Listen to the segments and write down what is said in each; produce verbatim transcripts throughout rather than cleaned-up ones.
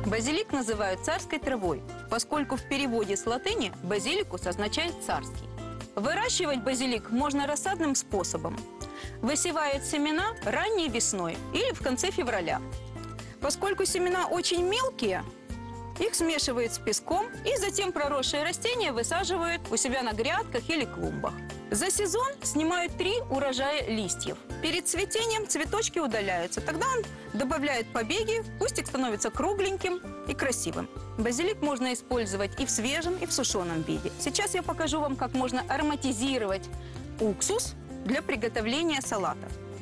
Базилик называют царской травой, поскольку в переводе с латыни базиликус означает царский. Выращивать базилик можно рассадным способом. Высевают семена ранней весной или в конце февраля. Поскольку семена очень мелкие, их смешивают с песком и затем проросшие растения высаживают у себя на грядках или клумбах. За сезон снимают три урожая листьев. Перед цветением цветочки удаляются. Тогда он добавляет побеги, кустик становится кругленьким и красивым. Базилик можно использовать и в свежем, и в сушеном виде. Сейчас я покажу вам, как можно ароматизировать уксус для приготовления салата.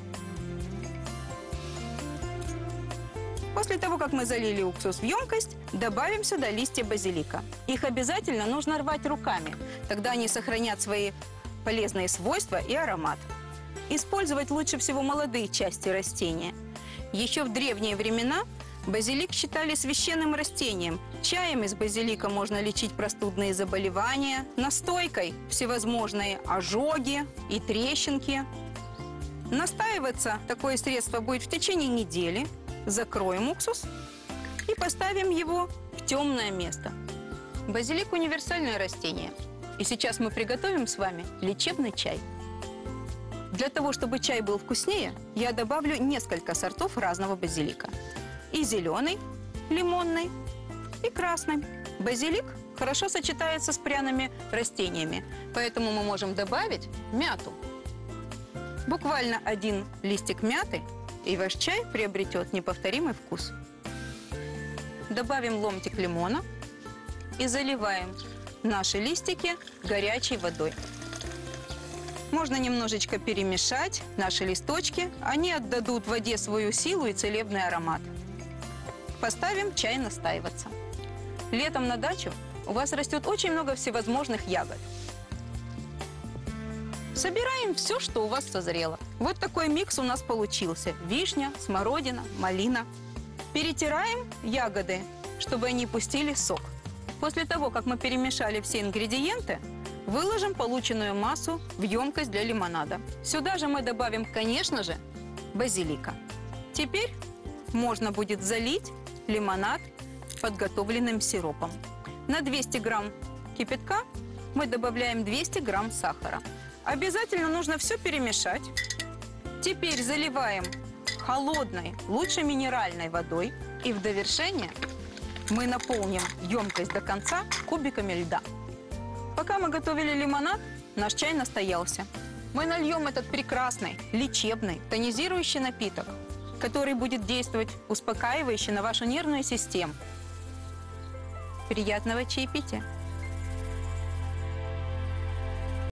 После того, как мы залили уксус в емкость, добавим сюда листья базилика. Их обязательно нужно рвать руками, тогда они сохранят свои полезные свойства и аромат. Использовать лучше всего молодые части растения. Еще в древние времена базилик считали священным растением. Чаем из базилика можно лечить простудные заболевания, настойкой всевозможные ожоги и трещинки. Настаиваться такое средство будет в течение недели. Закроем уксус и поставим его в темное место. Базилик – универсальное растение. И сейчас мы приготовим с вами лечебный чай. Для того, чтобы чай был вкуснее, я добавлю несколько сортов разного базилика. И зеленый, лимонный, и красный. Базилик хорошо сочетается с пряными растениями, поэтому мы можем добавить мяту. Буквально один листик мяты, и ваш чай приобретет неповторимый вкус. Добавим ломтик лимона и заливаем наши листики горячей водой. Можно немножечко перемешать наши листочки. Они отдадут в воде свою силу и целебный аромат. Поставим чай настаиваться. Летом на дачу у вас растет очень много всевозможных ягод. Собираем все, что у вас созрело. Вот такой микс у нас получился. Вишня, смородина, малина. Перетираем ягоды, чтобы они пустили сок. После того, как мы перемешали все ингредиенты, выложим полученную массу в емкость для лимонада. Сюда же мы добавим, конечно же, базилика. Теперь можно будет залить лимонад подготовленным сиропом. На двести грамм кипятка мы добавляем двести грамм сахара. Обязательно нужно все перемешать. Теперь заливаем холодной, лучше минеральной водой. И в довершение мы наполним емкость до конца кубиками льда. Пока мы готовили лимонад, наш чай настоялся. Мы нальем этот прекрасный, лечебный, тонизирующий напиток, который будет действовать успокаивающе на вашу нервную систему. Приятного чаепития!